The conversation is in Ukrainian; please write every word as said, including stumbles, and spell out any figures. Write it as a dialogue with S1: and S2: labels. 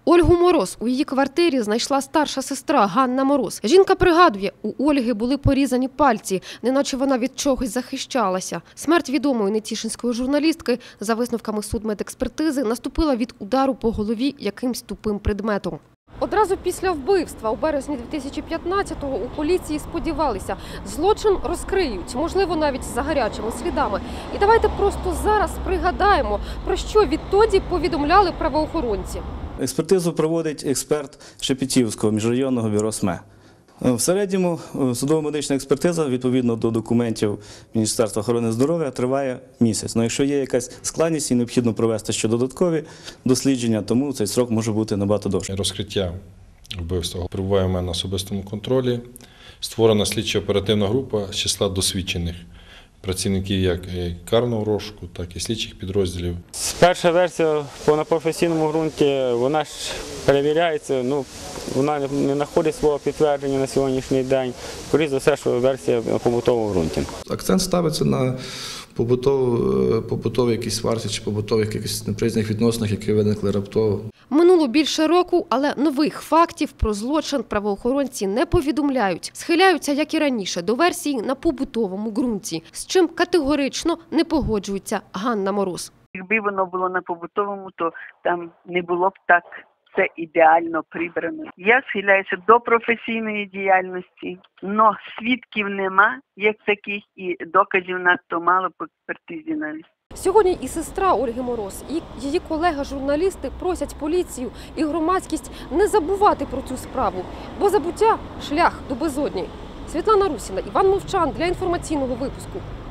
S1: Ольгу Мороз у її квартирі знайшла старша сестра Ганна Мороз. Жінка пригадує, у Ольги були порізані пальці, неначе вона від чогось захищалася. Смерть відомої нетішинської журналістки, за висновками судмедекспертизи, наступила від удару по голові якимсь тупим предметом. Одразу після вбивства у березні дві тисячі п'ятнадцятого у поліції сподівалися, злочин розкриють, можливо, навіть за гарячими слідами. І давайте просто зараз пригадаємо, про що відтоді повідомляли правоохоронці.
S2: Експертизу проводить експерт Шепетівського міжрайонного бюро СМЕ. В середньому судово-медична експертиза, відповідно до документів Міністерства охорони здоров'я, триває місяць. Но якщо є якась складність і необхідно провести ще додаткові дослідження, тому цей срок може бути набагато довше.
S3: Розкриття вбивства перебуває у мене на особистому контролі. Створена слідчо-оперативна група з числа досвідчених працівників як карного розшуку, так і слідчих підрозділів.
S4: Перша версія на професійному ґрунті, вона ж перевіряється, ну, вона не знаходить свого підтвердження на сьогоднішній день. Скоріше за все, що версія на побутовому ґрунті.
S5: Акцент ставиться на побутові, побутові якісь сварці чи побутових якихось неприязних відносинах, які виникли раптово.
S1: Минуло більше року, але нових фактів про злочин правоохоронці не повідомляють. Схиляються, як і раніше, до версії на побутовому ґрунті, з чим категорично не погоджується Ганна Мороз.
S6: Якби воно було на побутовому, то там не було б так все ідеально прибрано. Я схиляюся до професійної діяльності, але свідків нема, як таких, і доказів надто мало по експертизі навіть.
S1: Сьогодні і сестра Ольги Мороз, і її колеги-журналісти просять поліцію і громадськість не забувати про цю справу, бо забуття – шлях до безодні. Світлана Русіна, Іван Мовчан для інформаційного випуску.